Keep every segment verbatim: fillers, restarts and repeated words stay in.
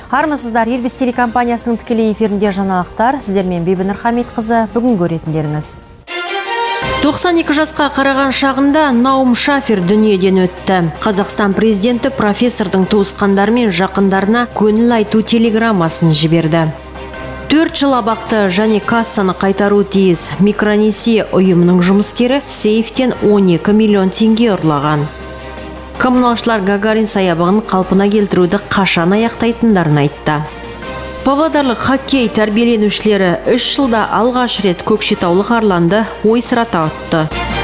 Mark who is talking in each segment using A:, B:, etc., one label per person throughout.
A: Армысыздар, Ирбис телекомпаниясының тікелей эфирінде жаңалықтар. Сіздермен Бибінұр Хамитқызы, бүгін көретіндеріңіз. тоқсан екі жасқа қараған шағында Наум Шафер дүниеден өтті. Қазақстан президенті профессордың туысқандары мен жақындарына көңіл айту телеграммасын жіберді. Төрт жыл абақты және кассаны қайтару тиіс микронесие ұйымының жұмыскері сейфтен он екі миллион теңге ұрлаған. Коммуналшылар Гагарин саябағын қалпына келтіруді қашан аяқтайтындарын айтты. Павлодарлық хоккей тәрбиеленушілері үш жылда алғаш рет Көкшетаулық Арланды ойсырата ұтты.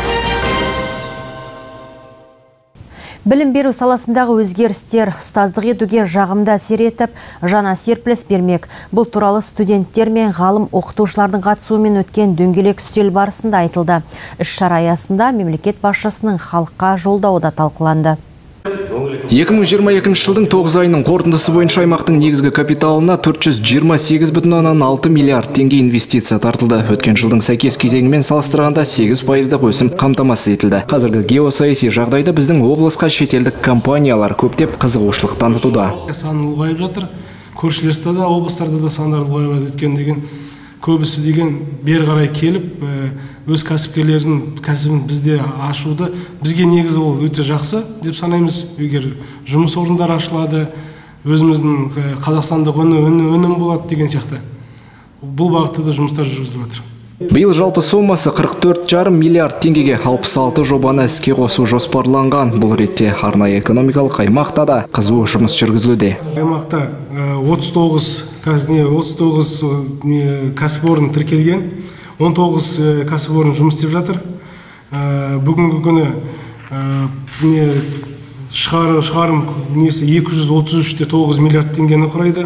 A: Білім беру саласындағы өзгерістер ұстаздық етуге жағымды әсер етіп, жаңа серпіліс бермек. Бұл туралы студенттер мен ғалым оқытушылардың қатысуымен өткен дөңгелек үстел барысында айтылды. Іс-шара аясында мемлекет басшысының халыққа жолдауы да талқыланды.
B: екі мың жиырма екінші жылдың тоғыз айының қорытындысы бойынша аймақтың негізгі капиталына төрт жүз жиырма сегіз бүтін оннан алты миллиард теңге инвестиция тартылды. Өткен жылдың сәйкес кезеңімен салыстырғанда сегіз пайыздық өсім қамтамасыз етілді. Қазіргі геосаяси жағдайда біздің облысқа шетелдік компаниялар көптеп қызығушылық танытуда.
C: Саны ұлғайып жатыр. Көршілерде де, облыстарда да сандар ұлғайып өткен деген көбісі деген бер қарай келіп, өз кәсіпкерлердің кәсібін бізде ашуды, бізге негізі ол өте жақсы деп санаймыз. Егер жұмыс орындары ашылады, өзіміздің қазақстандық өнім болады деген сияқты. Бұл бағытта да жұмыстар жүргізіліп жатыр.
B: Биыл жалпы сомасы қырық төрт жарым миллиард теңгеге алпыс алты жобаны іске қосу жоспарланған. Бұл ретте арнайы экономикалық аймақта да қызу жұмыс жүргізілуде.
C: Аймақта отыз тоғыз кәсіпорын тіркелген, он тоғыз кәсіпорын жұмыс істеп жатыр. Бүгінгі күні шығарым екі жүз отыз үш те тоғыз миллиард теңгені құрайды.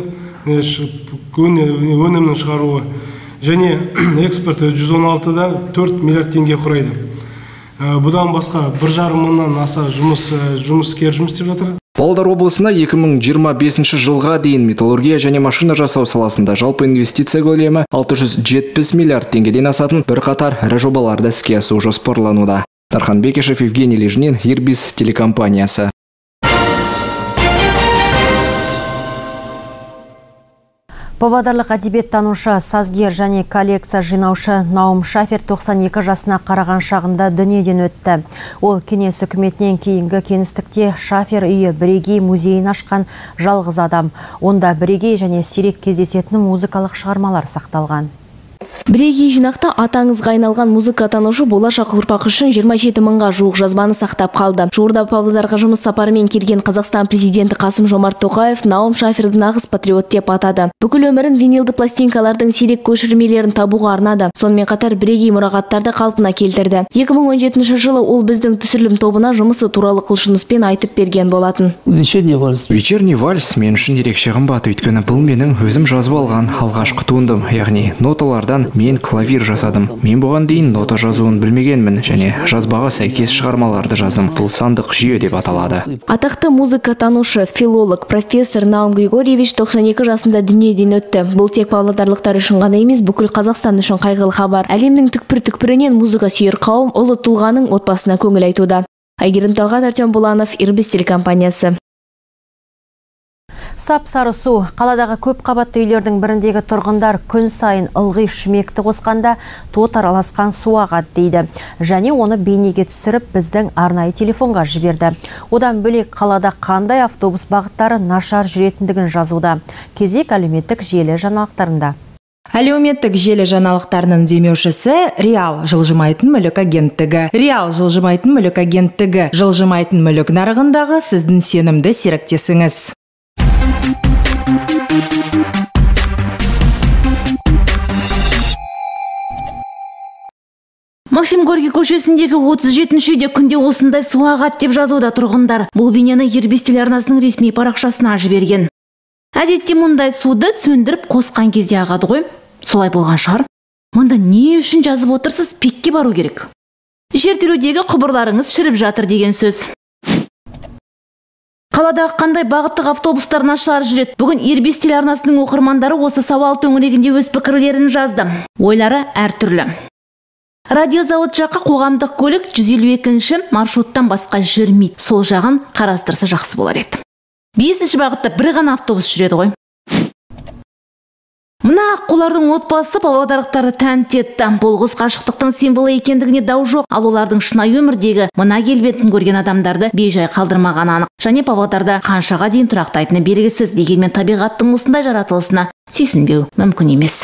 C: Өнімнің шығаруы және экспорты жүз он алты да төрт миллиард теңге құрайды. Бұдан басқа бір жарым мыңнан аса жұмыскер жұмыс істеп жатыр.
B: Павлодар облысына екі мың жиырма бесінші жылға дейін металлургия және машина жасау саласында жалпы инвестиция көлемі алты жүз жетпіс миллиард теңгеден асатын бірқатар ірі жобаларды іске асыру жоспарлануда. Дархан Бекешев, Евгений Лежнин, Ирбис телекомпаниясы.
A: Павлодарлық әдебиеттанушы, сазгер және коллекция жинаушы Наум Шафер тоқсан екі жасына қараған шағында дүниеден өтті. Ол кеңес үкіметінен кейінгі кеңістікте Шафер үйі бірегей музейін ашқан жалғыз адам. Онда бірегей және сирек кездесетін музыкалық шығармалар сақталған.
D: Бірегей жинақта атаңызға айналған музыкатанушы болашақ ұрпақ үшін жиырма жеті мыңға жуық жазбаны сақтап қалды. Жуырда Павлодарға жұмыс сапарымен келген Қазақстан президенті Қасым-Жомарт Тоқаев Наум Шаферді нағыз патриот деп атады. Бүкіл өмірін винилді пластинкалардың сирек көшірмелерін табуға арнады. Сонымен қатар бірегей мұрағаттарды қалпына келтірді. екі мың он жетінші жылы ол біздің түсірілім тобына жұмысы туралы құлшыныспен айтып берген болатын.
B: Вечерний вальс мен үшін ерекше қымбат, өйткені бұл менің өзім жазып алған алғашқы туындым, яғни ноталардан мен клавир жасадым. Мен бұған дейін нота жазуын білмегенмін және жазбаға сәйкес шығармаларды жаздым. Бұл сандық жүйе деп аталады.
D: Атақты музыкатанушы, филолог, профессор Наум Григорьевич тоқсан екі жасында дүниеден өтті. Бұл тек павлодарлықтар үшін ғана емес, бүкіл Қазақстан үшін қайғылы хабар. Әлемнің түкпір-түкпірінен музыка сүйер қауым ұлы тұлғаның отбасына көңіл айтуда. Айгерім Талғат, Артем Буланов, Ирбис телекомпаниясы.
A: Сап-сары су. Қаладағы көп қабатты үйлердің біріндегі тұрғындар күн сайын ылғи шүмекті қосқанда тот араласқан су ағады дейді. Және оны бейнеге түсіріп біздің арнайы телефонға жіберді. Одан бөлек қалада қандай автобус бағыттары нашар жүретіндігін жазуда. Кезек әлеуметтік желі жаңалықтарында.
E: Әлеуметтік желі жаңалықтарының демеушісі Реал жылжымайтын мүлік агенттігі. Реал жылжымайтын мүлік агенттігі. Жылжымайтын мүлік нарығындағы сіздің сенімді серіктесіңіз.
F: Максим Горький көшесіндегі отыз жетінші үйде күнде осындай су ағады деп жазуда тұрғындар. Бұл бейнені Ирбис телеарнасының ресми парақшасына жіберген. Әдетте мұндай суды сөндіріп қосқан кезде ағады ғой. Солай болған шығар. Мұнда не үшін жазып отырсыз? Пекке бару керек. Жертөледегі құбырларыңыз шіріп жатыр деген сөз. Қаладағы қандай бағыттық автобустар нашар жүреді? Бүгін Ирбис телеарнасының оқырмандары осы сауал төңірегінде өз пікірлерін жазды. Ойлары әртүрлі. Радиозауыт жаққа қоғамдық көлік жүз елу екінші маршруттан басқа жүрмейді. Сол жағын қарастырса жақсы болар еді. бесінші бағытта бір ғана автобус жүреді ғой. Мына аққулардың отбасы павлодарлықтарды тәнті етті. Бұл құс қашықтықтың символы екендігіне дау жоқ. Ал олардың шынайы өмірдегі мына келбетін көрген адамдарды бейжай қалдырмаған анық. Және Павлодарда қаншаға дейін тұрақтайтыны белгісіз. Дегенмен табиғаттың осындай жаратылысына сүйсінбеу мүмкін емес.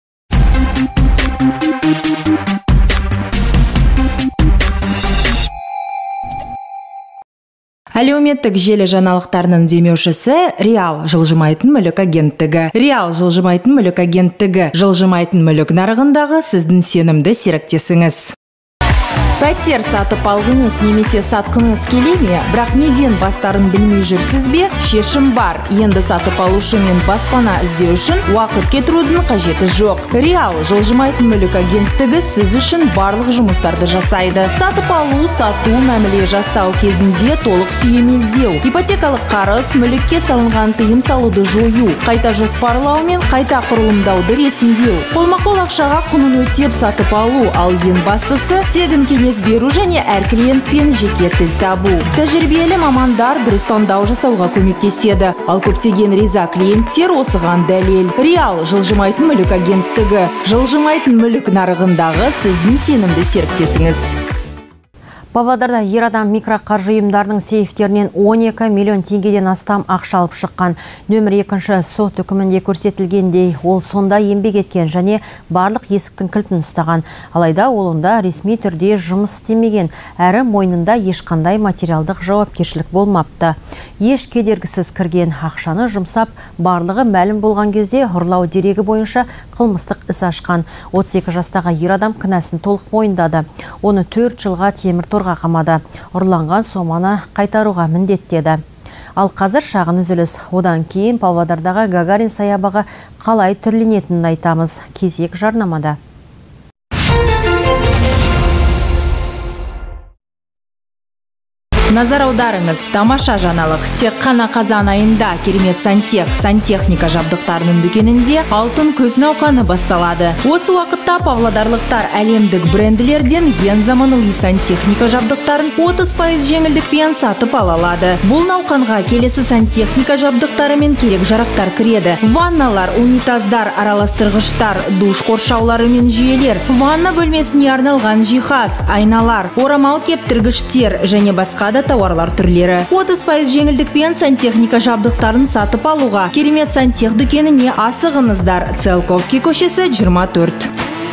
E: Әлеуметтік желі жаңалықтарының демеушісі Реал жылжымайтын мүлік агенттігі. Реал жылжымайтын мүлік агенттігі. Жылжымайтын мүлік нарығындағы сіздің сенімді серіктесіңіз. Пәтер сатып алғыңыз немесе сатқыңыз келе ме, бірақ неден бастарын білмей жүрсіз бе? Шешім бар. Енді сатып алушы мен баспана іздеу үшін уақыт кетірудің қажеті жоқ. Реал жылжымайтын мүлік агенттігі сіз үшін барлық жұмыстарды жасайды. Сатып алу, сату, мәміле жасау кезінде толық сүйемелдеу, ипотекалық қарыз, мүлікке салынған тыйым салуды жою, қайта жоспарлау мен қайта құрылымдауды ресімдеу, қолма-қол ақшаға құнын өтеп сатып алу, ал ең бастысы тегін кеңес беру және әр клиентпен жеке тіл табу. Тәжірибелі мамандар дұрыс таңдау жасауға көмектеседі. Ал көптеген риза клиенттер осыған дәлел. Реал жылжымайтын мүлік агенттігі. Жылжымайтын мүлік нарығындағы сіздің сенімді серіктесіңіз.
A: Павлодарда ер адам микроқаржы ұйымдарының сейфтерінен он екі миллион теңгеден астам ақша алып шыққан. Нөмір екінші сот үкімінде көрсетілгендей, ол сонда еңбек еткен және барлық есіктің кілтін ұстаған. Алайда ол онда ресми түрде жұмыс істемеген, әрі мойнында ешқандай материалдық жауапкершілік болмапты. Еш кедергісіз кірген ақшаны жұмсап, барлығы мәлім болған кезде ұрлау дерегі бойынша қылмыстық іс ашқан. отыз екі жастағы ер адам кінәсін толық мойындады. Оны төрт жылға темір торға қамады. Ұрланған соманы қайтаруға міндеттеді. Ал қазір шағын үзіліс. Одан кейін Павлодардағы Гагарин саябағы қалай түрленетінін айтамыз. Кезек жарнамада.
E: Назар аударыңыз, тамаша жаңалық. Тек қана қазан айында керемет сантех, сантехника жабдықтарының дүкенінде алтын көз науқаны басталады. Осы уақытта павлодарлықтар әлемдік бренділерден ең заманауи сантехника жабдықтарын отыз пайыз жеңілдікпен сатып ала алады. Бұл науқанға келесі сантехника жабдықтары мен керек жарақтар кіреді. Ванналар, унитаздар, араластырғыштар, душ қоршаулары мен жүйелер, ванна бөлмесіне арналған жиһаз, айналар, орамал кептіргіштер және басқа да тауарлар түрлері. отыз пайыз жеңілдікпен сантехника жабдықтарын сатып алуға керемет сантех дүкеніне асығыңыздар. Циолковский көшесі жиырма төрт.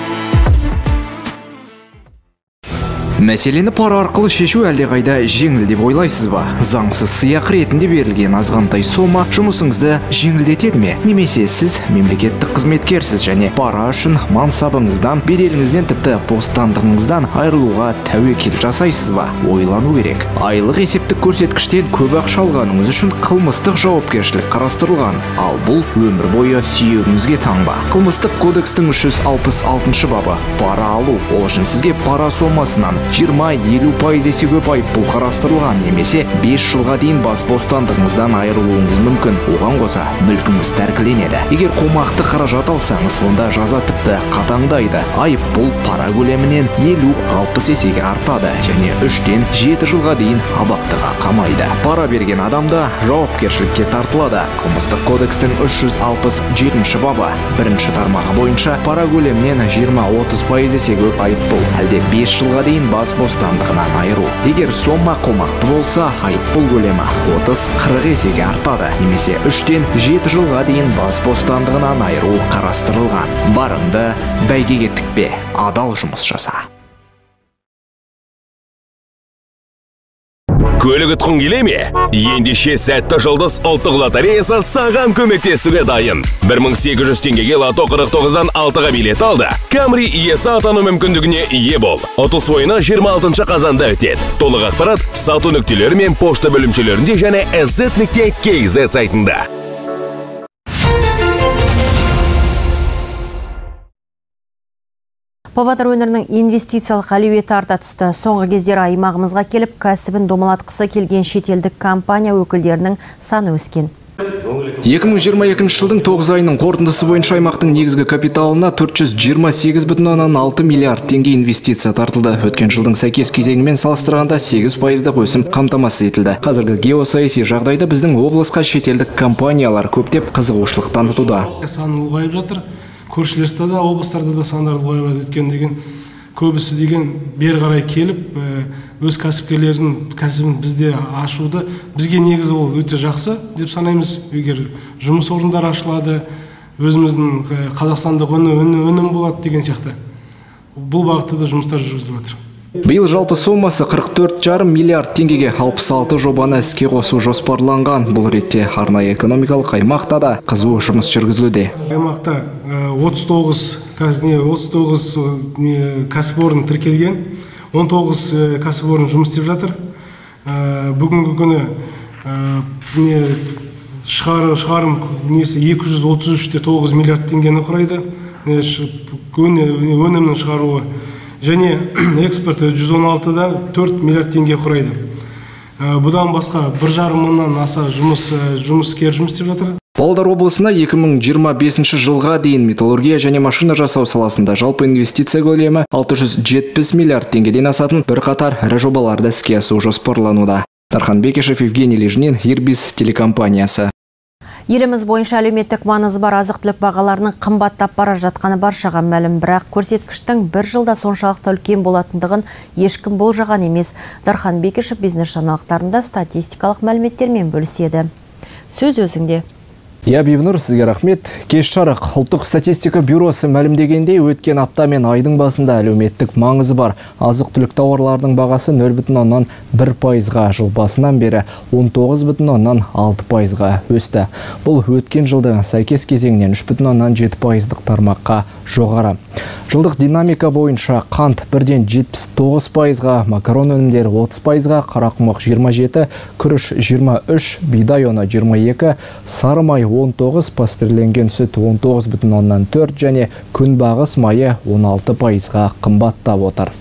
B: Мәселені пара арқылы шешу әлдеқайда жеңіл деп ойлайсыз ба? Заңсыз сыйақы ретінде берілген азғантай сома жұмысыңызды жеңілдетеді ме? Немесе сіз мемлекеттік қызметкерсіз және пара үшін мансабыңыздан, беделіңізден тіпті бостандығыңыздан айырылуға тәуекел жасайсыз ба? Ойлану керек. Айлық есептік көрсеткіштен көп ақша алғаныңыз үшін қылмыстық жауапкершілік қарастырылған. Ал бұл өмір бойы сүйегіңізге таңба. Қылмыстық кодекстің үш жүз алпыс алтыншы бабы пара алу. Ол үшін сізге пара сомасынан жиырма елу пайыз есе көп айыппұл қарастырылған, немесе бес жылға дейін бас бостандығыңыздан айырылуыңыз мүмкін. Оған қоса мүлкіңіз тәркіленеді. Егер қомақты қаражат алсаңыз, онда жаза тіпті қатаңдайды. Айыппұл пара көлемінен елу алпыс есеге артады және үштен жеті жылға дейін абақтыға қамайды. Пара берген адамда жауапкершілікке тартылады. Қылмыстық кодекстің үш жүз алпыс жетінші бабы бірінші тармағы бойынша пара көлемінен жиырма отыз пайыз есе көп айыппұл, әлде бес жылға дейін бас бостандығынан айыру. Егер сома қомақты болса, айыппұл көлемі отыз қырық есеге артады, немесе үштен жеті жылға дейін бас бостандығынан айыру қарастырылған. Барыңды бәйгеге тікпе, адал жұмыс жаса.
G: Көлік ұтқың келе ме? Ендеше сәтті жұлдыз ұлттық лотереясы саған көмектесуге дайын. бір мың сегіз жүз теңгеге лото қырық тоғыздан алтыға билет алды. Камри иесі атану мүмкіндігіне ие бол. Ұтыс ойыны жиырма алтыншы қазанда өтеді. Толық ақпарат сату нүктелері мен пошта бөлімшелерінде және эс-зет нүкте кей зет сайтында.
A: Павлодар өңірінің инвестициялық әлеуеті арта түсті. Соңғы кездері аймағымызға келіп, кәсібін домалатқысы келген шетелдік компания өкілдерінің саны өскен.
B: екі мың жиырма екінші жылдың тоғыз айының қорытындысы бойынша аймақтың негізгі капиталына төрт жүз жиырма сегіз бүтін оннан алты миллиард теңге инвестиция тартылды. Өткен жылдың сәйкес кезеңімен салыстырғанда сегіз пайыздық өсім қамтамасыз етілді. Қазіргі геосаяси жағдайда біздің облысқа шетелдік компаниялар көптеп қызығушылық танытуда.
C: Саны ұлғайып жатыр. Көршілерде де, облыстарда да сандар ұлғайып өткен деген көбісі деген бері қарай келіп, өз кәсіпкерлердің кәсібін бізде ашуды бізге негізі ол өте жақсы деп санаймыз. Егер жұмыс орындары ашылады, өзіміздің қазақстандық өнім болады деген сияқты. Бұл бағытта да жұмыстар жүргізіліп жатыр.
B: Биыл жалпы сомасы қырық төрт жарым миллиард теңгеге алпыс алты жобаны іске қосу жоспарланған. Бұл ретте арнайы экономикалық аймақта да қызу жұмыс жүргізілуде.
C: Аймақта отыз тоғыз кәсіпорын тіркелген, он тоғыз кәсіпорын жұмыс істеп жатыр. Бүгінгі күні шығарым екі жүз отыз үш те тоғыз миллиард теңгені құрайды. Өнімнің шығаруы және экспорты жүз он алты да төрт миллиард теңге құрайды. Бұдан басқа бір жарым мыңнан аса жұмыскер жұмыс істеп жатыр.
B: Павлодар облысына екі мың жиырма бесінші жылға дейін металлургия және машина жасау саласында жалпы инвестиция көлемі алты жүз жетпіс миллиард теңгеден асатын бірқатар ірі жобаларды іске асыру жоспарлануда. Дархан Бекешев, Евгений Лежнин, Ирбис телекомпаниясы.
A: Еліміз бойынша әлеуметтік маңызы бар азық-түлік бағаларының қымбаттап бара жатқаны баршаға мәлім, бірақ көрсеткіштің бір жылда соншалықты үлкен болатындығын ешкім болжаған емес. Дархан Бекешев бизнес жаңалықтарында статистикалық мәліметтермен бөліседі. Сөз өзіңде.
B: Я Бибнур, сізге рахмет. Кеш жарық. Ұлттық статистика бюросы мәлімдегендей, өткен апта мен айдың басында әлеуметтік маңызы бар азық-түлік тауарлардың бағасы нөл бүтін оннан бір пайызға, жыл басынан бері он тоғыз бүтін оннан алты пайызға өсті. Бұл өткен жылдың сәйкес кезеңінен үш бүтін оннан жеті пайыздық тармаққа жоғары. Жылдық динамика бойынша қант бірден жетпіс тоғыз пайызға, макарон өнімдері отыз пайызға, қарақұмық жиырма жеті, күріш жиырма үш, бидай ұны жиырма екі, сары май он тоғыз, пастерленген сүт он тоғыз бүтін оннан төрт және күнбағыс майы он алты пайызға қымбаттап отыр.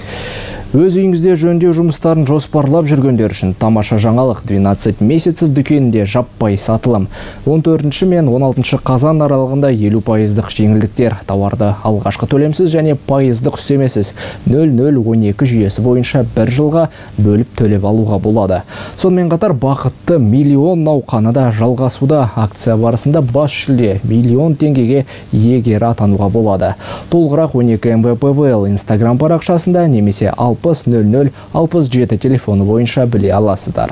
B: Өз үйіңізде жөндеу жұмыстарын жоспарлап жүргендер үшін тамаша жаңалық. двенадцать месяцев дүкенінде жаппай сатылым. он төртінші мен он алтыншы қазан аралығында елу пайыздық жеңілдіктер. Тауарды алғашқы төлемсіз және пайыздық үстемесіз нөл нөл он екі жүйесі бойынша бір жылға бөліп төлеп алуға болады. Сонымен қатар бақытты миллион науқаны да жалғасуда. Акция барысында бас жүлде миллион теңгеге иегері атануға болады. Толығырақ он екі эм вэ пэ вэ эл Instagram парақшасында немесе алпыс нөл нөл алпыс жеті телефоны бойынша біле аласыздар.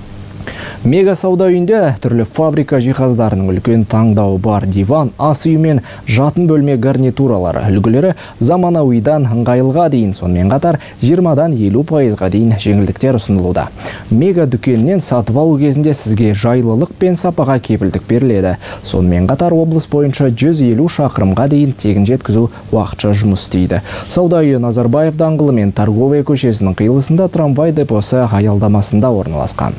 B: Мега сауда үйінде түрлі фабрика жиһаздарының үлкен таңдауы бар. Диван, ас үй мен жатын бөлме гарнитуралары үлгілері заманауидан ыңғайлыға дейін, сонымен қатар жиырмадан елу пайызға дейін жеңілдіктер ұсынылуда. Мега дүкенінен сатып алу кезінде сізге жайлылық пен сапаға кепілдік беріледі. Сонымен қатар облыс бойынша жүз елу шақырымға дейін тегін жеткізу уақытша жұмыс істейді. Сауда үйі Назарбаев даңғылы мен Торговая көшесінің қиылысында трамвай депосы аялдамасында орналасқан.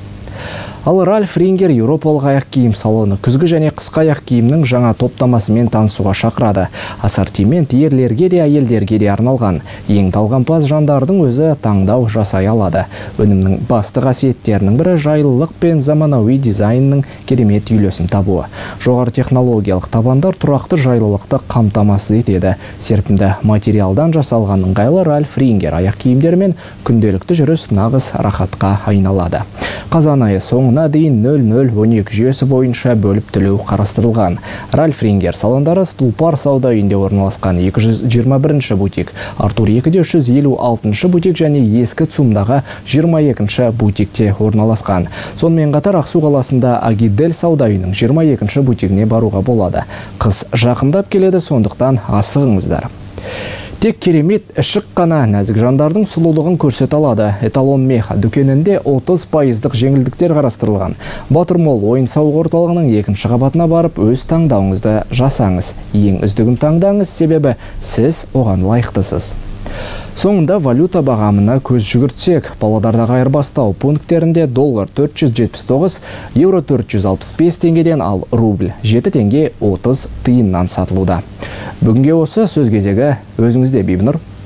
B: Ал Ральф Рингер еуропалық аяқ киім салоны күзгі және қысқы аяқ киімнің жаңа топтамасымен танысуға шақырады. Ассортимент ерлерге де әйелдерге де арналған. Ең талғампаз жандардың өзі таңдау жасай алады. Өнімнің басты қасиеттерінің бірі жайлылық пен заманауи дизайнның керемет үйлесім табуы. Жоғары технологиялық табандар тұрақты жайлылықты қамтамасыз етеді. Серпімді материалдан жасалған ыңғайлы Ральф Рингер аяқ киімдермен күнделікті жүріс нағыз рахатқа айналады. Қазан айы соңына дейін нөл нөл он екі жүйесі бойынша бөліп төлеу қарастырылған. Ральф Рингер салондары Тұлпар сауда үйінде орналасқан екі жүз жиырма бірінші бутик, Артур екіде үш жүз елу алтыншы бутик және ескі ЦУМдағы жиырма екінші бутикте орналасқан. Сонымен қатар Ақсу қаласында Агидель сауда үйінің жиырма екінші бутигіне баруға болады. Қыс жақындап келеді, сондықтан асығыңыздар. Тек керемет ішік қана нәзік жандардың сұлулығын көрсете алады. Эталон Меха дүкенінде отыз пайыздық жеңілдіктер қарастырылған. Батырмол ойын сауық орталығының екінші қабатына барып, өз таңдауыңызды жасаңыз. Ең үздігін таңдаңыз, себебі сіз оған лайықтысыз. Соңында валюта бағамына көз жүгіртсек, Павлодардағы айырбастау пункттерінде доллар төрт жүз жетпіс тоғыз, евро төрт жүз алпыс бес теңгеден, ал рубль жеті теңге отыз тиыннан сатылуда. Бүгінге осы сөз кезегі өзіңізде, Бибнур.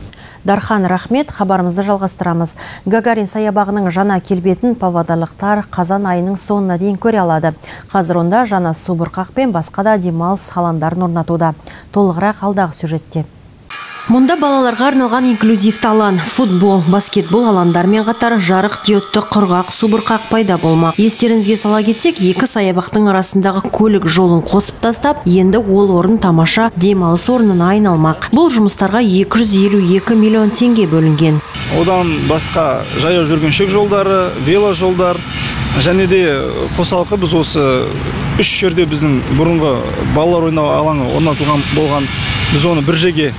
A: Дархан рахмет, хабарымызды жалғастырамыз. Гагарин саябағының жаңа келбетін павлодарлықтар қазан айының соңына дейін көре алады. Қазір онда жаңа субұрқақ пен басқа да демалыс алаңдарын орнатуда. Толығырақ алдағы сюжетте. Мұнда балаларға арналған инклюзивті алаң, футбол, баскетбол алаңдарымен қатар жарық диодты құрғақ субұрқақ пайда болмақ. Естеріңізге сала кетсек, екі саябақтың арасындағы көлік жолын қосып тастап, енді ол орын тамаша демалыс орнына айналмақ. Бұл жұмыстарға екі жүз елу екі миллион теңге бөлінген.
H: Одан басқа жаяу жүргіншілік жолдары, вело жолдар, және де қосалқы біз осы үш жерде біздің бұрынғы балалар ойнау алаңы орнатылған болған, біз оны бір жерге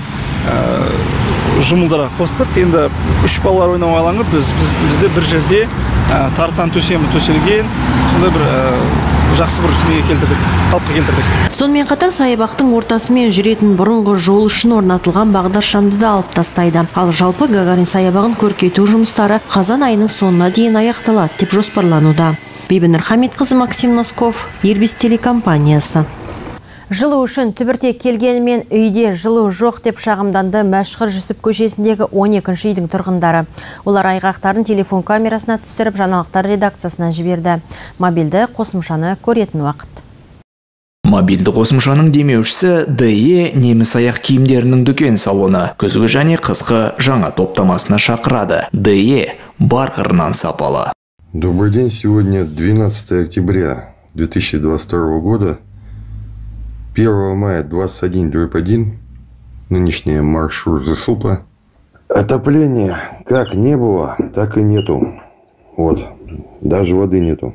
H: жұмылдыра қостық. Енді үш балалар ойнау алаңы біз, біз бізде бір жерде тартан төсемі төселген, сонда бір жақсы бір неге келтірдік, қалыпқа келтірдік.
A: Сонымен қатар саябақтың ортасымен жүретін бұрынғы жол үшін орнатылған бағдаршамды да алып тастайды. Ал жалпы Гагарин саябағын көркейту жұмыстары қазан айының соңына дейін аяқталады деп жоспарлануда. Бибінұр Хамитқызы, Максим Носков, Ирбис телекомпаниясы. Жылу үшін түбіртек келгенімен үйде жылу жоқ деп шағымданды Мәшһүр Жүсіп көшесіндегі он екінші үйдің тұрғындары. Олар айғақтарын телефон камерасына түсіріп жаңалықтар редакциясына жіберді. Мобильді қосымшаны көретін уақыт.
B: Мобильді қосымшаның демеушісі дэ е неміс аяқ киімдерінің дүкен салоны күзгі және қысқы жаңа топтамасына шақырады. дэ е бар қырынан сапалы.
I: Добрый день, сегодня двенадцатое октября две тысячи двадцать второго года. первого мая двадцать один дробь один, нынешняя маршрут ЗСУПа. Отопления как не было, так и нету. Вот, даже воды нету.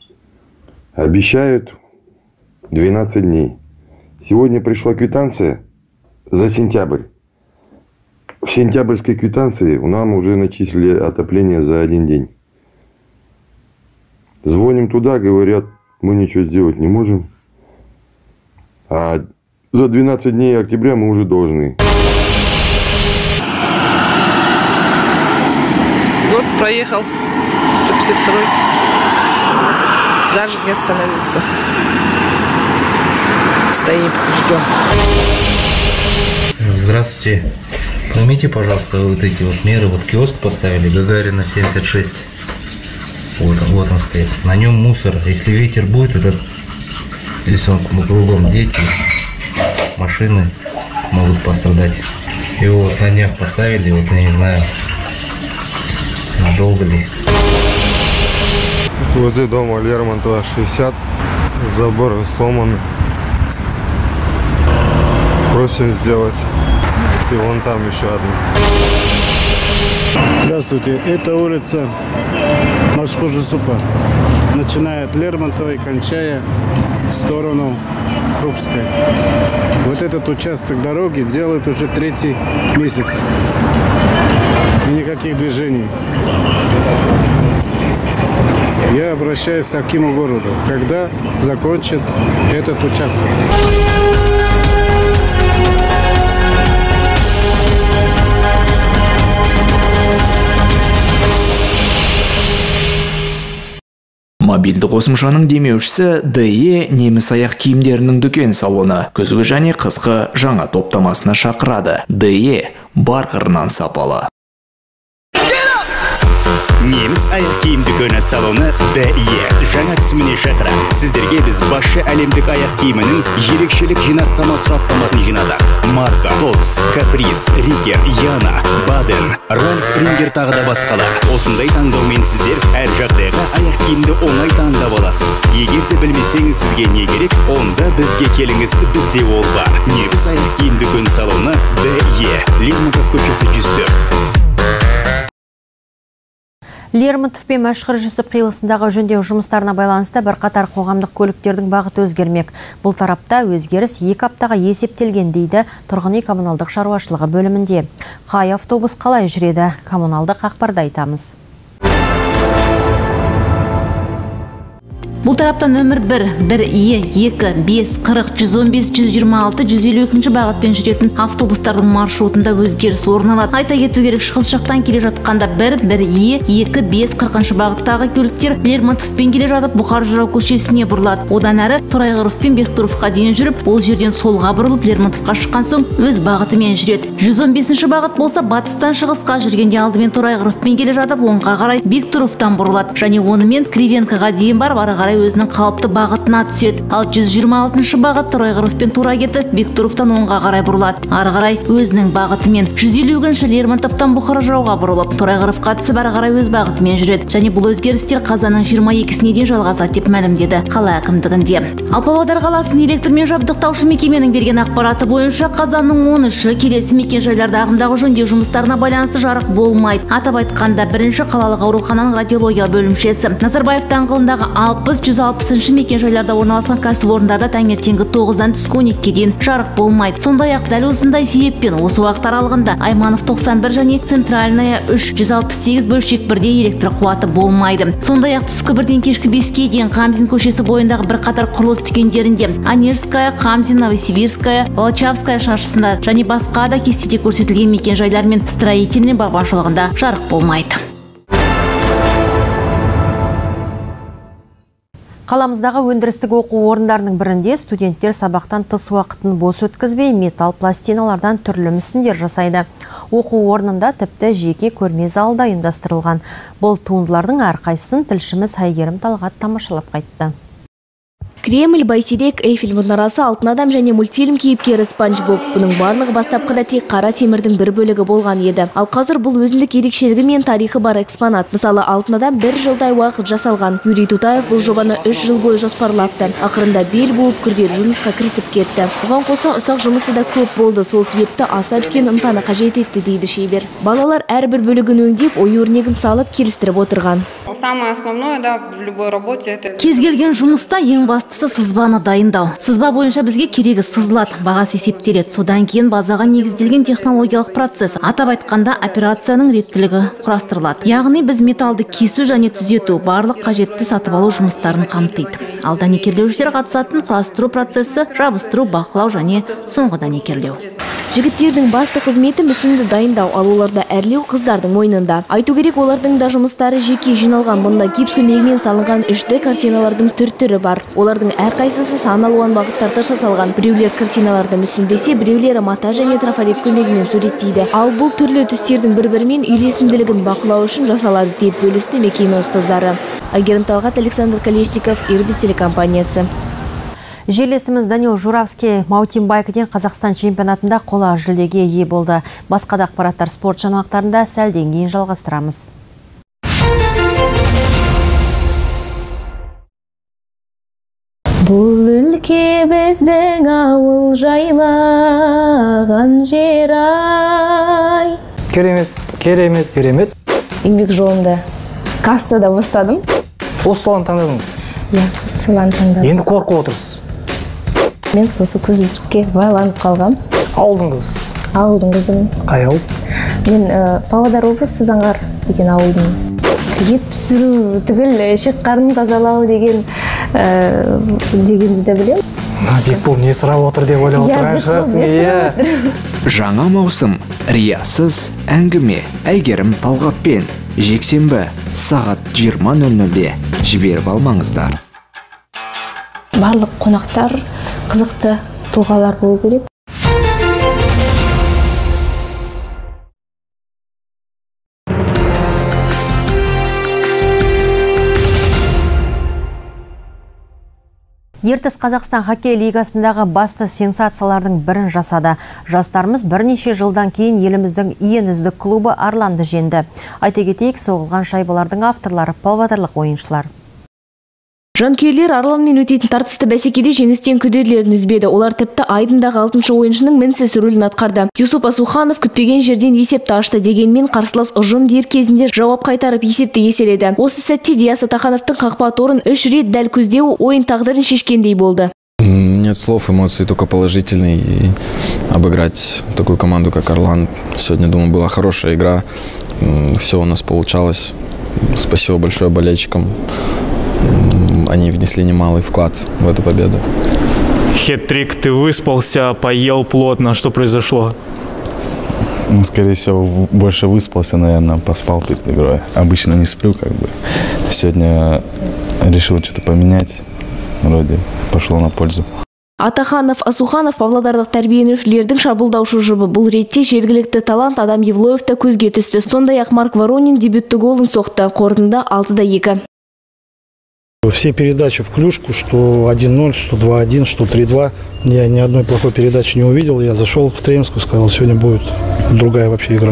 I: Обещают двенадцать дней. Сегодня пришла квитанция за сентябрь. В сентябрьской квитанции нам уже начислили отопление за один день. Звоним туда, говорят, мы ничего сделать не можем. А за двенадцать дней октября мы уже должны.
J: Вот проехал сто пятьдесят второй. Даже не остановился. Стоим, ждем.
K: Здравствуйте. Поймите, пожалуйста, вот эти вот меры. Вот киоск поставили, Гагарина семьдесят шесть. Вот он, вот он стоит. На нем мусор. Если ветер будет, этот, если он кругом дети, машины могут пострадать. Его вот на днях поставили, вот я не знаю, надолго ли.
I: Возле дома Лермонтова шестьдесят, забор сломан. Просим сделать. И вон там еще одна.
L: Здравствуйте, это улица Мәшһүр Жүсіпа. Начиная от Лермонтова и кончая в сторону Крупской. Вот этот участок дороги делают уже третий месяц. И никаких движений. Я обращаюсь к акиму города, когда закончат этот участок.
B: Мобильді қосымшаның демеушісі дэ е неміс аяқ киімдерінің дүкен салоны күзгі және қысқы жаңа топтамасына шақырады. дэ е бар қырынан сапалы.
M: Неміс аяқ киім дүкені салоны дэ е жаңа түсіміне шақыра. Сіздерге біз басшы әлемдік аяқ киімінің ерекшелік жинақтама сұраптамасын жинадық. Марка, Тотс, Каприз, Рикер, Яна, Баден, Ральф Рингер тағы да басқалар. Осындай таңдаумен сіздер әр жағдайға аяқ киімді оңай таңдап аласыз. Егер де білмесеңіз сізге не керек, онда бізге келіңіз, бізде ол бар. Неміс аяқ киім дүкені салоны дэ е, Лермонтов көшесі жүз төрт.
A: Лермонтов пен Мәшһүр Жүсіп қиылысындағы жөндеу жұмыстарына байланысты бірқатар қоғамдық көліктердің бағыты өзгермек. Бұл тарапта өзгеріс екі аптаға есептелген дейді тұрғын үй коммуналдық шаруашылығы бөлімінде. Қай автобус қалай жүреді? Коммуналдық ақпарда айтамыз.
F: Бұл тараптан нөмір бір, бір Е, екі, бес, қырық, жүз он бес, жүз жиырма алты, жүз елу екінші бағытпен жүретін автобустардың маршрутында өзгеріс орын алады. Айта кету керек, шығыс жақтан келе жатқанда бір, бір Е, екі, бес, қырқыншы бағыттағы көліктер Лермонтовпен келе жатып Бұқар Жырау көшесіне бұрылады. Одан әрі Торайғыров пен Бектұровқа дейін жүріп, ол жерден солға бұрылып Лермонтовқа шыққан соң өз бағытымен жүреді. жүз он бесінші бағыт болса батыстан шығысқа жүргенде алдымен Торайғыровпен келе жатып оңға қарай Бектұровтан бұрылады және онымен Кривенкаға дейін барып ары қарай өзінің қалыпты бағытына түседі. Ал жүз жиырма алтыншы бағыт Торайғыровпен тура кетіп Бектұровтан оңға қарай бұрылады. Ары қарай өзінің бағытымен. жүз елу екінші Лермонтовтан Бұқар Жырауға бұрылып Торайғыровқа түсіп ары қарай өз бағытымен жүреді. Және бұл өзгерістер қазанның жиырма екісіне дейін жалғасады деп мәлімдеді қала әкімдігінде. Ал Павлодар қаласын электрмен жабдықтаушы мекеменің берген ақпараты бойынша қазанның он үші келесі мекенжайларда ағымдағы жөндеу жұмыстарына байланысты жарық болмайды. Атап айтқанда бірінші қалалық аурухананың радиология бөлімшесі, Назарбаев даңғылындағы алпыс, жүз алпысыншы мекенжайларда орналасқан кәсіпорындарда таңертеңгі тоғыздан түскі он екіге дейін жарық болмайды. Сондай-ақ дәл осындай себеппен осы уақыт аралығында Айманов тоқсан бір және Центральная үш, жүз алпыс сегіз бөлшек бірде электр қуаты болмайды. Сондай-ақ түскі бірден кешкі беске дейін Қамзин көшесі бойындағы бірқатар құрылыс дүкендерінде Онежская, Қамзин, Новосибирская, Волочавская шаршысында және басқа да кестеде көрсетілген мекенжайлар мен строительный бағбаншылығында жарық болмайды.
A: Қаламыздағы өндірістік оқу орындарының бірінде студенттер сабақтан тыс уақытын бос өткізбей металл пластиналардан түрлі мүсіндер жасайды. Оқу орнында тіпті жеке көрме залы да ұйымдастырылған. Бұл туындылардың әрқайсысын тілшіміз Айгерім Талғат тамашалап қайтты.
D: Кремль, Бәйтерек, Эйфель мұнарасы, Алтын адам және мультфильм кейіпкері Спанч Боб. Бұның барлығы бастапқыда тек қара темірдің бір бөлігі болған еді. Ал қазір бұл өзіндік ерекшелігі мен тарихы бар экспонат. Мысалы, Алтын адам бір жылдай уақыт жасалған. Юрий Тутаев бұл жобаны үш жыл бойы жоспарлапты. Ақырында бел буып күрделі жұмысқа кірісіп кетті. Бұған қоса ұсақ жұмысы да көп болды. Сол себепті аса үлкен ынтаны қажет етті дейді шебер. Балалар әрбір бөлігін өңдеп, ою-өрнегін салып келістіріп отырған.
N: Самое основное, да, в любой работе это...
F: Кез келген жұмыста ең бастысы сызбаны дайындау. Сызба бойынша бізге керегі сызылады, бағасы есептеледі. Содан кейін базаға негізделген технологиялық процесс. Атап айтқанда операцияның реттілігі құрастырылады. Яғни біз металлды кесу және түзету, барлық қажетті сатып алу жұмыстарын қамтиды. Ал дәнекерлеушілер қатысатын құрастыру процесі, жабыстыру, бақылау және соңғы дәнекерлеу.
D: Жігіттердің басты қызметі мүсінді дайындау, ал оларда әрлеу қыздардың мойнында. Айту керек, олардың да жұмыстары жеке жиналған. Бұнда гипс көмегімен салынған үш дэ картиналардың түр-түрі бар. Олардың әрқайсысы сан алуан бағыттарда жасалған. Біреулер картиналарды мүсіндесе, біреулері мата және трафарет көмегімен суреттейді. Ал бұл түрлі түстердің бір-бірімен үйлесімділігін бақылау үшін жасалады деп бөлісті мекеме ұстаздары. Айгерім Талғат, Александр Колесников, Ирбис телекомпаниясы.
A: Желесіміз Данил Журавский маутинбайкіден Қазақстан чемпионатында қола жүлдеге ие болды. Басқа да ақпараттар спорт жаңалықтарында сәлден кейін жалғастырамыз.
D: Бұл өлке біздің ауыл жайлаған жер ай.
O: Керемет, керемет, керемет.
D: Еңбек жолында кассада бастадым.
O: Осы саланы таңдадыңыз?
D: Иә, осы саланы таңдадым.
O: Енді қорқып отырсыз?
D: Мен сосы көзілдірікке байланып қалғам.
O: Ауылдың қыз?
D: Ауылдың қызым.
O: Қай ауыл?
D: Мен Павлодар облысы Сызаңғар деген ауылдың. Ет пісіру, түгіл ішек қарнын тазалау деген дегенді де білем.
O: Бекбол не сұрап отыр деп ойлап отырған шығарсың.
B: Жаңа маусым, риясыз әңгіме Әйгерім Талғатпен. Жексенбі сағат жиырма нөл нөлде жіберіп алмаңыздар.
D: Барлық қонақтар қызықты тұлғалар болу керек.
A: Ертіс Қазақстан хоккей лигасындағы басты сенсациялардың бірін жасады. Жастарымыз бірнеше жылдан кейін еліміздің ең үздік клубы Арланды жеңді. Айта кетейік, соғылған шайбалардың авторлары павлодарлық ойыншылар.
D: Жанкүйерлер Арланмен өтетін тартысты бәсекеде жеңістен күдерлерін үзбеді. Олар тіпті айдындағы алтыншы ойыншының мінсіз рөлін атқарды. Юсуп Асуханов күтпеген жерден есепті ашты, дегенмен қарсылас ұжым дер кезінде жауап қайтарып есепті еселеді. Осы сәтте Диас Атахановтың қақпа торын үш рет дәл көздеу ойын тағдырын шешкендей болды.
P: Нет слов, эмоции только положительные. И обыграть такую команду, как Арлан, сегодня, думаю, была хорошая игра. Все у нас получалось. Спасибо большое болельщикам. они внесли немалый вклад в эту победу.
Q: Хет-трик, ты выспался, поел плотно, что произошло?
R: Ну, скорее всего, больше выспался, наверное, поспал перед игрой. Обычно не сплю, как бы. Сегодня решил что-то поменять, вроде пошло на пользу.
D: Атаханов, Асуханов павлодарлық тәрбиеленушілердің шабуылдаушы жұбы. Бұл ретте жергілікті талант Адам Евлоев та көзге түсті. Сондай-ақ Марк Воронин дебютті голын соқты. Қорытынды алтыда екі.
S: Все передачи в клюшку, что один ноль, что два один, что три два. Я ни одной плохой передачи не увидел. Я зашел в Тремскую, сказал, сегодня будет другая вообще игра.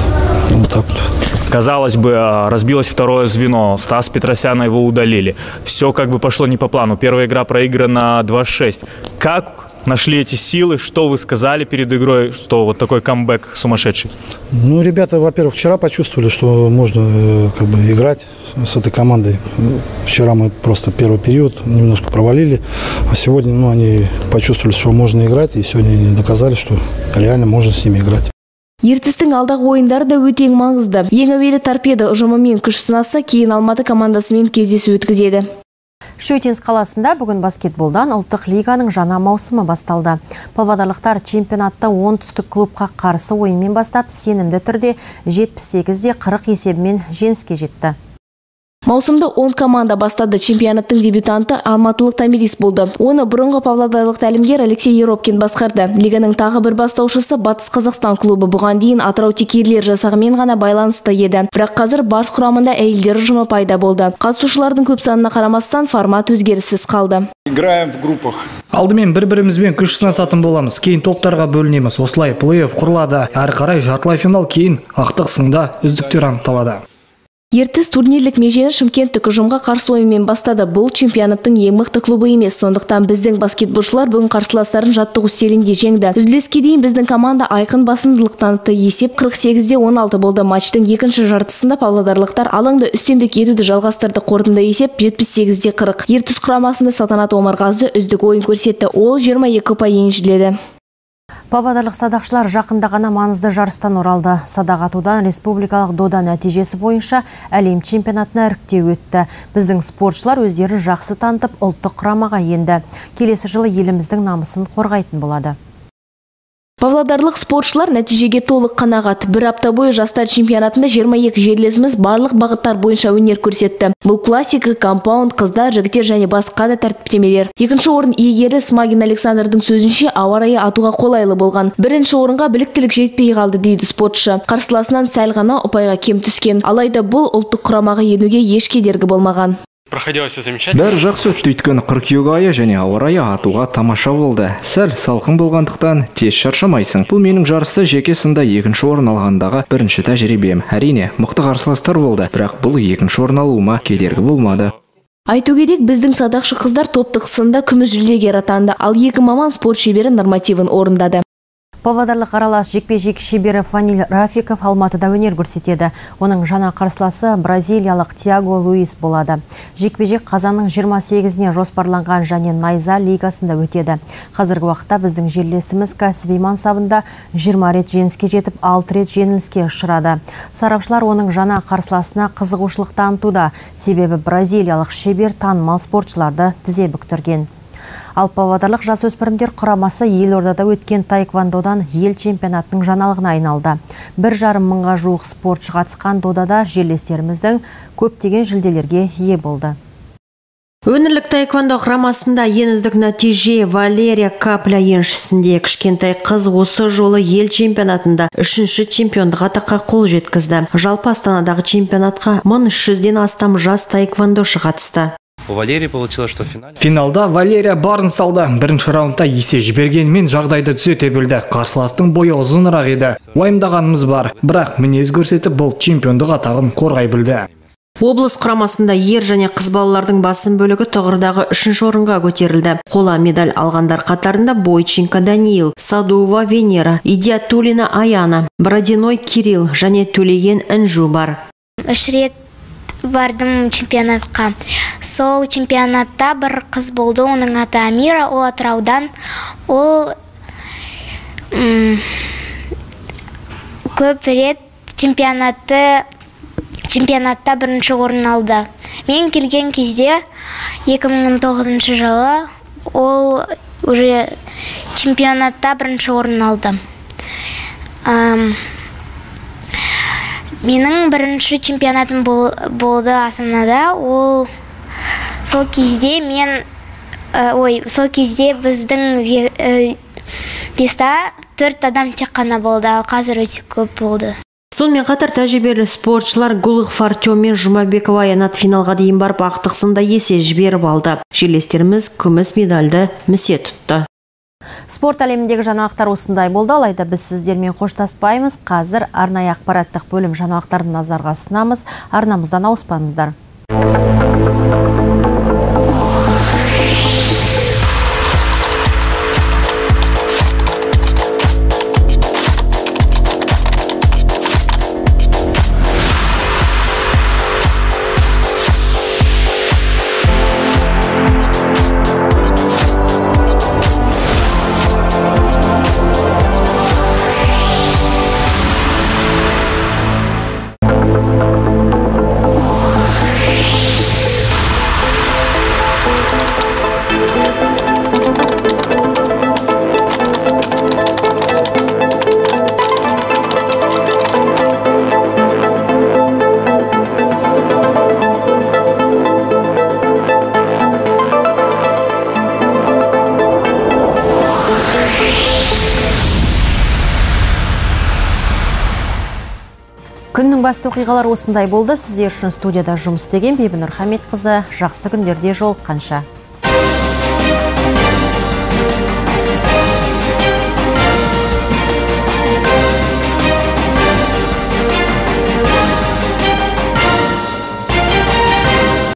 S: Вот так вот.
Q: Казалось бы, разбилось второе звено. Стас Петросяна его удалили. Все как бы пошло не по плану. Первая игра проиграна два шесть. Как нашли эти силы? Что вы сказали перед игрой, что вот такой камбэк сумасшедший?
S: Ну, ребята, во-первых, вчера почувствовали, что можно как бы играть с этой командой. Вчера мы просто первый период немножко провалили, а сегодня ну, они почувствовали, что можно играть, и сегодня они доказали, что реально можно с ними играть.
D: Ертістің алдағы ойындары да өте маңызды. Ең әуелі торпеда ұжымымен күш сынаса, кейін Алматы командасымен кездесу өткізеді.
A: Щучинск қаласында бүгін баскетболдан ұлттық лиганың жаңа маусымы басталды. Павлодарлықтар чемпионатта оңтүстік клубқа қарсы ойынмен бастап, сенімді түрде жетпіс сегізде қырық есебімен жеңіске жетті.
D: Маусымда он команда бастады. Чемпионаттың дебютанты алматылық Томирис болды. Оны бұрынғы павлодарлық тәлімгер Алексей Еропкин басқарды. Лиганың тағы бір бастаушысы Батыс Қазақстан клубы. Бұған дейін Атырау текерлер жасағымен ғана байланысты еді. Бірақ қазір барыс құрамында әйелдер ұжымы пайда болды. Қатысушылардың көп санына қарамастан формат өзгеріссіз қалды.
T: Играем в группах.
O: Алдымен бір-бірімізбен күш сынасатын боламыз. Кейін топтарға бөлінеміз. Осылай плей-офф құрылады. Әрі қарай жартылай финал, кейін ақтық сында үздіктер анықталады.
D: Ертіс турнирлік межені Шымкенттік ұжымға қарсы ойынмен бастады. Бұл чемпионаттың ең мықты клубы емес. Сондықтан біздің баскетболшылар бүгін қарсыластарын жаттығу үстелінде жеңді. Үзіліске дейін біздің команда айқын басымдылық танытты. Есеп қырық сегізде он алты болды. Матчтың екінші жартысында павлодарлықтар алаңда үстемдік етуді жалғастырды. Қорытынды есеп жетпіс сегізде қырық. Ертіс құрамасында Салтанат Омарғазы үздік ойын көрсетті. Ол жиырма екі ұпай еншіледі.
A: Павлодарлық садақшылар жақында ғана маңызды жарыстан оралды. Садақ атудан республикалық дода нәтижесі бойынша әлем чемпионатына іріктеу өтті. Біздің спортшылар өздері жақсы танытып, ұлттық құрамаға енді. Келесі жылы еліміздің намысын қорғайтын болады.
D: Павлодарлық спортшылар нәтижеге толық қанағат. Бір апта бойы жастар чемпионатында жиырма екі жерлесіміз барлық бағыттар бойынша өнер көрсетті. Бұл классика, компаунд, қыздар, жігіттер және басқа да тәртіптемелер. Екінші орын иегері Смагин Александрдың сөзінше ауа райы атуға қолайлы болған. Бірінші орынға біліктілік жетпей қалды дейді спортшы. Қарсыласынан сәл ғана ұпайға кем түскен. Алайда бұл ұлттық құрамаға енуге еш кедергі болмаған.
B: Бәрі жақсы өтті, өйткені қыркүйек айы және ауа райы атуға тамаша болды. Сәл салқын болғандықтан тез шаршамайсың. Бұл менің жарыста жеке сында екінші орын алғандағы бірінші тәжірибем. Әрине, мықты қарсыластар болды, бірақ бұл екінші орын алуыма кедергі болмады.
D: Айту керек, біздің садақшы қыздар топтық сында күміс жүлдегер атанды, ал екі маман спорт шебері нормативін орындады.
A: Павлодарлық аралас жекпе-жек шебері Фаниль Рафиков Алматыда өнер көрсетеді. Оның жаңа қарсыласы бразилиялық Тиаго Луис болады. Жекпе-жек қазанның жиырма сегізіне жоспарланған және Найза лигасында өтеді. Қазіргі уақытта біздің жерлесіміз кәсіби мансабында жиырма рет жеңіске жетіп, алты рет жеңіліске ұшырады. Сарапшылар оның жаңа қарсыласына қызығушылық танытуда, себебі бразилиялық шебер танымал спортшыларды тізе бүктірген. Ал павлодарлық жасөспірімдер құрамасы елордада өткен таэквондодан ел чемпионатының жаңалығына айналды. Бір жарым мыңға жуық спортшы қатысқан додада жерлестеріміздің көптеген жүлделерге ие болды. Өңірлік таэквондо құрамасында ең үздік нәтиже Валерия Капля еншісінде. Кішкентай қыз осы жолы ел чемпионатында үшінші чемпиондық атаққа қол жеткізді. Жалпы Астанадағы чемпионатқа мың үш жүзден астам жас таэквондошы қатысты.
K: У Валерии получилось, что в финале...
O: Финалда Валерия барын салды. Бірінші раундта есе жібергенмен жағдайды түзете білді. Қарсыластың бойы ұзынырақ еді. Уайымдағанымыз бар, бірақ мінез көрсетіп бұл чемпиондық атағын қорғай білді.
A: Облыс құрамасында ер және қыз балалардың басым бөлігі тұғырдағы үшінші орынға көтерілді. Қола медаль алғандар қатарында Бойченко Даниил, Садуова Венера, Идиатулина Аяна, Бородиной Кирилл және Төлеген Інжу бар.
U: Үш рет бардым чемпионатқа. Сол чемпионатта бір қыз болды, оның аты Амира, ол Атыраудан. Ол көп рет чемпионатты чемпионатта бірінші орын алды. Мен келген кезде екі мың он тоғызыншы жылы ол уже чемпионатта бірінші орын алды. Менің бірінші чемпионатым болды Астанада. Ол сол кезде мен ой, сол кезде біздің беста төрт адам тек қана болды, ал қазір өте көп болды.
A: Сонымен қатар тәжірибелі спортшылар Гулықов Артем мен Жұмабекова Аянат финалға дейін барып ақтық сында есе жіберіп алды. Жерлестеріміз күміс медальды місе тұтты. Спорт әлеміндегі жаңалықтар осындай болды, алайда біз сіздермен қоштаспаймыз. Қазір арнайы ақпараттық бөлім жаңалықтарын назарға ұсынамыз. Арнамыздан ауыспаңыздар. Күннің басты оқиғалар осындай болды. Сіздер үшін студияда жұмыс істеген Бибінұр Хамитқызы. Жақсы күндерде жолыққанша.